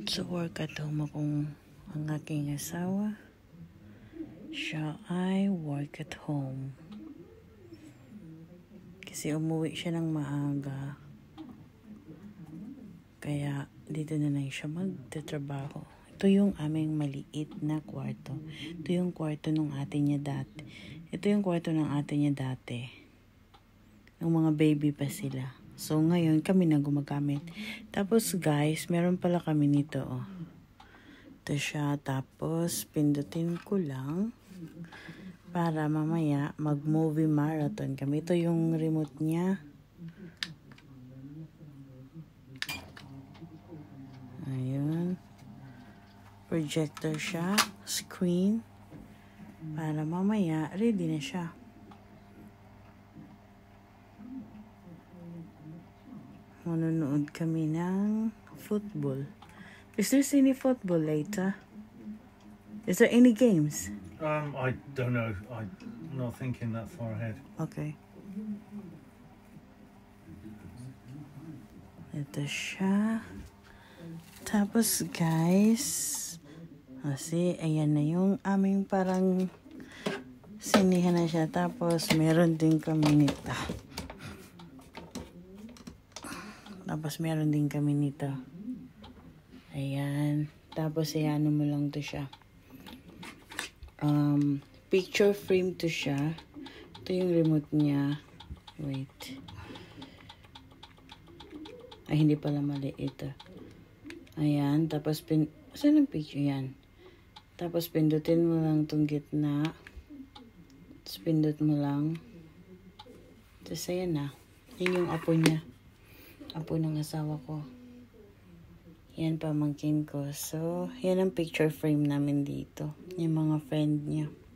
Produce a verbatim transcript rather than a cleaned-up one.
So, work at home akong ang aking asawa. Siya ay work at home. Kasi umuwi siya ng maaga. Kaya dito na lang siya magtatrabaho. Ito yung aming maliit na kwarto. Ito yung kwarto ng ate niya dati. Ito yung kwarto ng ate niya dati. Nung mga baby pa sila. So, ngayon kami na gumagamit. Tapos, guys, meron pala kami nito, oh. Ito siya. Tapos, pindutin ko lang para mamaya mag-movie marathon kami. Ito yung remote niya. Ayun. Projector siya. Screen. Para mamaya, ready na siya. Manonood kami ng football. Is there any football later? Is there any games? Um, I don't know. I'm not thinking that far ahead. Okay. Ito siya. Tapos, guys, kasi ayan na yung aming parang sinihan na siya. Tapos, meron din kami nito. Tapos, meron din kami nito. Ayan. Tapos, ayan mo lang to siya. Um, picture frame to siya. Ito yung remote niya. Wait. Ay, hindi pala mali ito. Ayan. Tapos, pin... saan ang picture yan? Tapos, pindutin mo lang itong gitna. Tapos, pindut mo lang. Tapos, ayan na. Yan yung apo niya. Apo ng asawa ko. Yan, pamangkin ko. So, yan ang picture frame namin dito. Yung mga friend niya.